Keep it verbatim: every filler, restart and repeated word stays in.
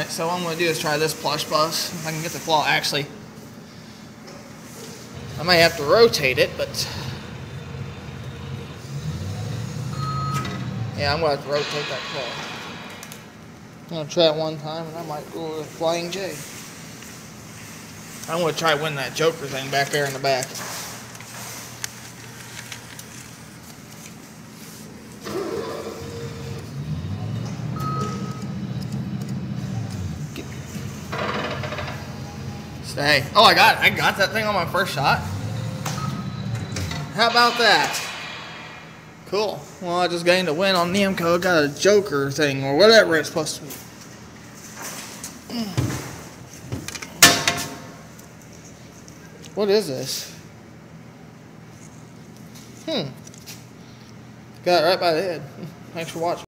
so what I'm going to do is try this Plush bus. If I can get the claw, actually. I might have to rotate it, but... yeah, I'm going to have to rotate that claw. I'm going to try it one time, and I might go with Flying J. I'm going to try winning that Joker thing back there in the back. Hey, oh, I got it. I got that thing on my first shot. How about that? Cool. Well, I just gained a win on Namco. Got a Joker thing or whatever it's supposed to be. What is this? Hmm. Got it right by the head. Thanks for watching.